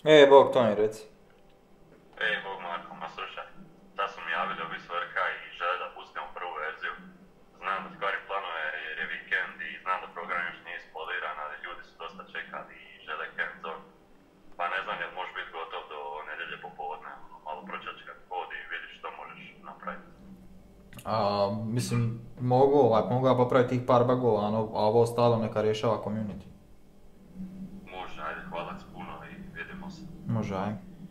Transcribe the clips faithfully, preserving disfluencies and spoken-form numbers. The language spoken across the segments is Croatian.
E, Bog, to mi reci. Ej, Bog Marko, ma slušaj, sad su mi javili ovi s vrha i žele da pustimo prvu verziju. Znam da Skvari planuje jer je vikend i znam da program još nije ispoliran, ali ljudi su dosta čekali i žele hands-on. Pa ne znam jel može biti gotov do nedjelje popodne, ono, malo pročačkat kod i vidiš što možeš napraviti. A, mislim, mogu, ovaj, mogu ja popraviti tih par bagova, ano, a ovo ostalo neka rješava community. Može, ajde, hvala ti puno i vidimo se. Može, aj.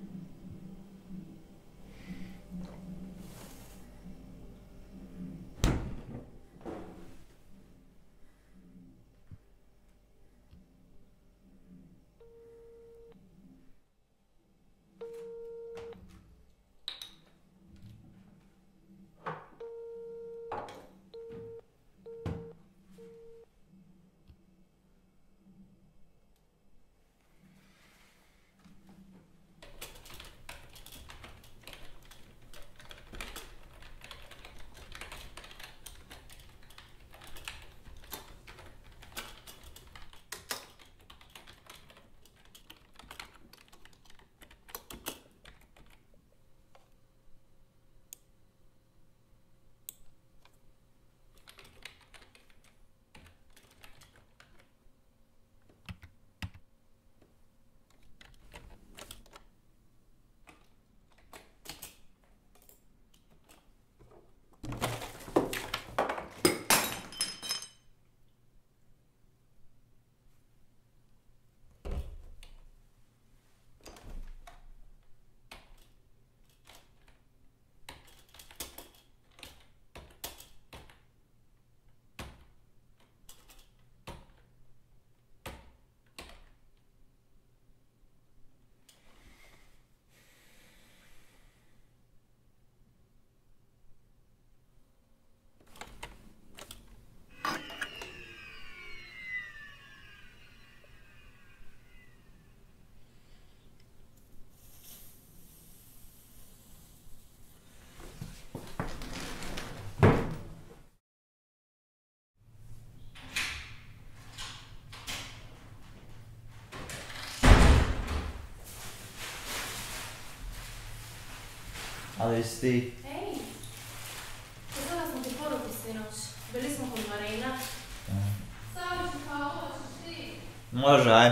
Ali si ti? Ej, poslala sam ti poruku sinoć. Bili smo kod Marina. Samo ću kao, hoćeš ti? Može, aj.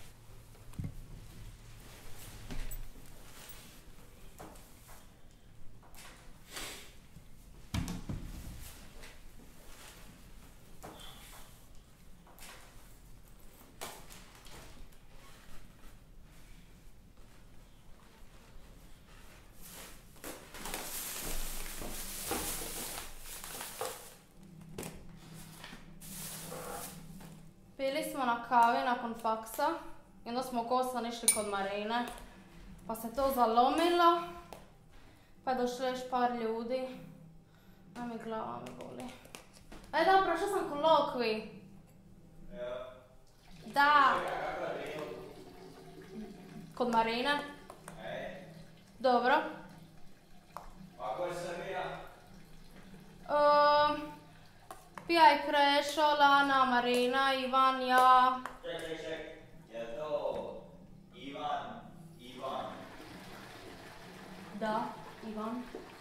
Bili smo na kavi nakon faksa i onda smo kosan išli kod Marine. Pa se to zalomilo. Pa je došlo još par ljudi. A mi glava me boli. Aj da, prošla sam kolokvi. Da. Kod Marine. Dobro. A ko je Srbija? Um, Pija i Krešo, Lana, Marina, Ivan, ja. Ček, ček, ček, je to Ivan, Ivan? Da, Ivan.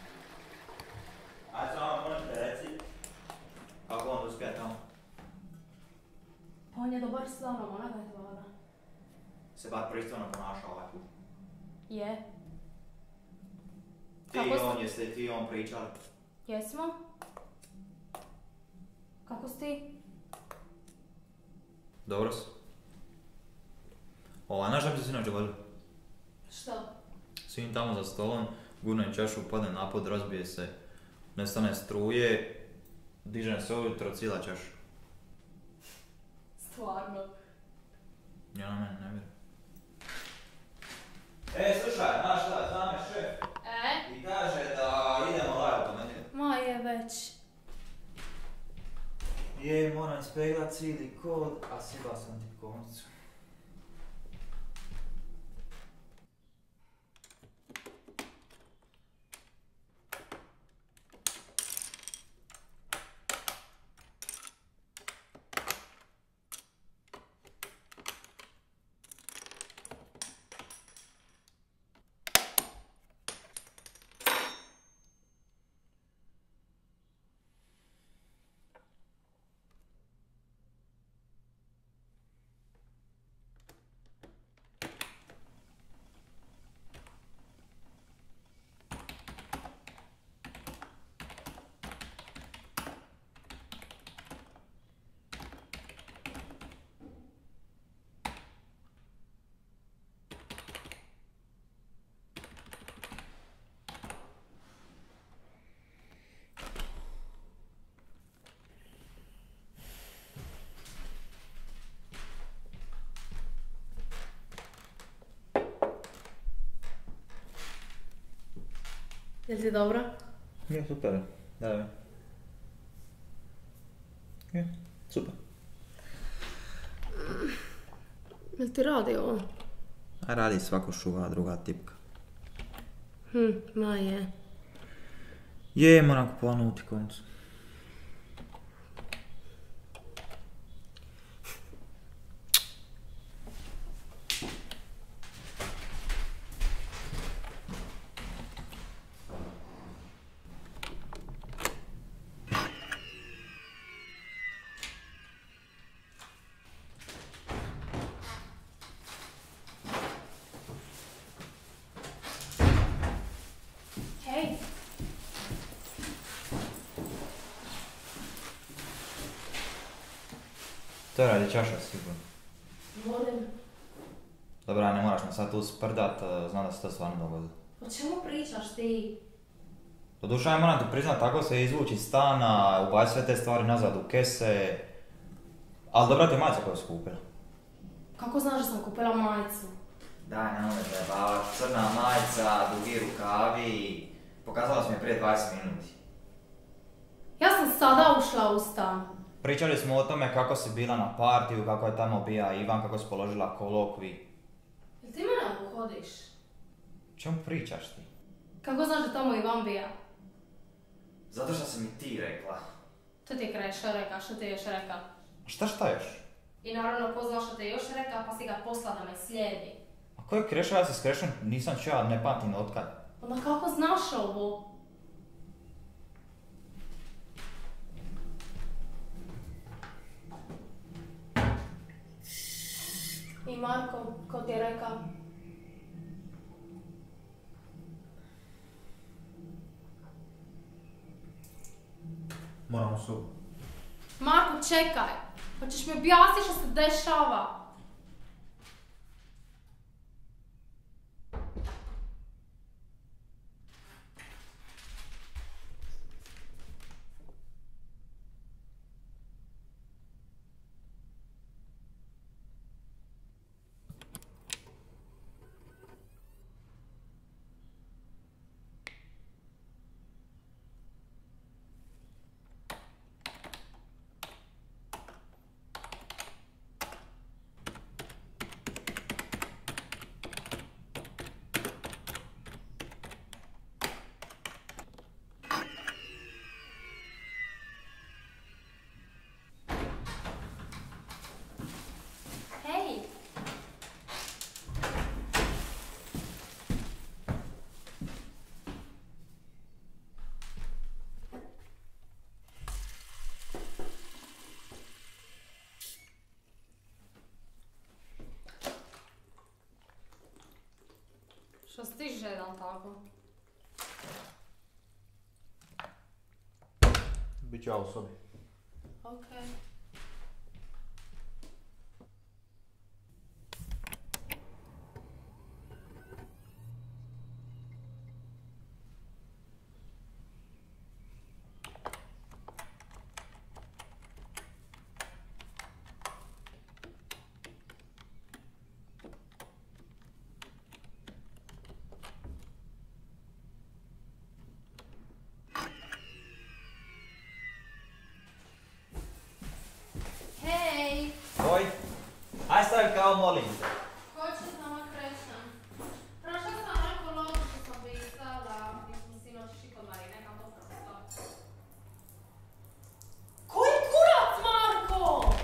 A samo možete reci kako on uspije tamo? Pa on je dobar s Lanom, ona ga je hvala. Se bar pristojno ponaša ovaj put. Je. Ti Kako i si- on, jeste ti i on pričali? Jesmo? Kako si ti? Dobro si. Ova, znaš šta mi se sinoć dogodilo? Što? Sin tamo za stolom, gurne čašu, padne napod, razbije se, nestane struje, dižem se ujutro, cijela čaša. Stvarno. Ja na mene ne vjerujem. E, slušaj, znaš šta, zna me šef E? i kaže da idemo live do mene. Ma je već. Je, moram ispeglat cijeli kod, a sjebao sam ti koncu. Jel ti dobro? Je, super. Da, da. Je, super. Jel ti radi ovo? A radi svako šuva, druga tipka. Hm, ma je. Je, moram kupovati koncu. Hej! To radi čaša sigurno. Volim. Dobra, ne moraš me sad tu sprdat, znam da se to stvarno dogodilo. O čemu pričaš ti? Doduše, ja moram ti priznat, tako se izvući iz stana, ubaci sve te stvari nazad u kese. Ali dobra ti je majica koju si kupila. Kako znaš da sam kupila majicu? Daj, nemoj me zajebavat, crna majica, dugi rukavi. Pokazala si mi je prije dvadeset minuti. Ja sam sada ušla u stan. Pričali smo o tome kako si bila na partiju, kako je tamo bija Ivan, kako si položila kolokvi. Jel ti mene uhodiš? O čemu pričaš ti? Kako znaš da tamo Ivan bija? Zato što si mi ti rekla. To ti je Krešo reka, što ti je još reka? A šta šta još? I naravno ko zna što ti je još reka, pa si ga posla da me slijedi. A ko je Krešo? Ja se s Krešom nisam čuo, ne pamtim otkad. Onda kako znaš ovo? I Marko, ko ti je reka? Moram u sobu. Marko, čekaj! Hoćeš mi objasniti što se dešava? Hej! Što si ti žedan tako? Biću ja u sobi. Okej. Hej! Oj, aj stavi kao molim te. Ko će sama krećem? Prošla sam neku logu što sam pisala, mi smo sinoć išli kod Marine, kako prosto. Koji kurac, Marko?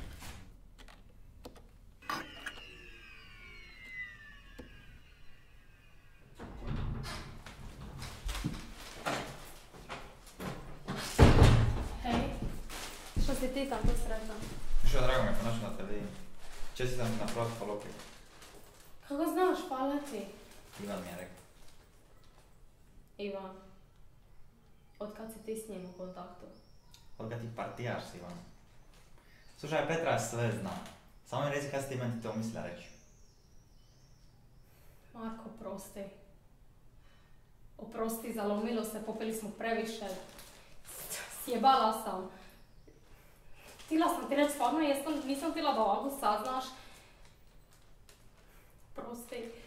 Hej, što si ti tako sretan? Što drago me konačno na televiziji. Čestitam ti na protiv kolokviju. Kako znaš, hvala ti. Ivan mi je rekao. Ivan, od kad si ti s njim u kontaktu? Od kad ti partijaš s Ivanom. Slušaj, Petra sve zna. Samo mi reci kad si ti meni to mislila reći. Marko, prosti. Oprosti, zalomilo se, popili smo previše. Sjebala sam. Htjela sam ti reći, stvarno jesam, nisam htjela da ovako saznaš. Prosti.